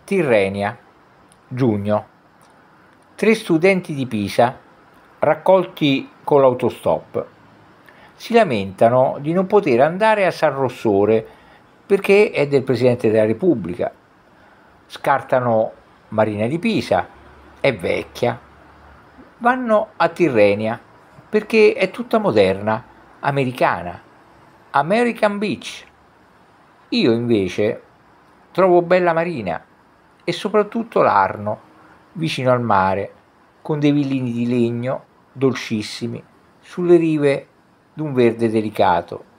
Tirrenia, giugno. 3 studenti di Pisa, raccolti con l'autostop, si lamentano di non poter andare a San Rossore perché è del Presidente della Repubblica. Scartano Marina di Pisa, è vecchia. Vanno a Tirrenia perché è tutta moderna, americana, American Beach. Io invece trovo bella Marina e soprattutto l'Arno, vicino al mare, con dei villini di legno dolcissimi sulle rive d'un verde delicato.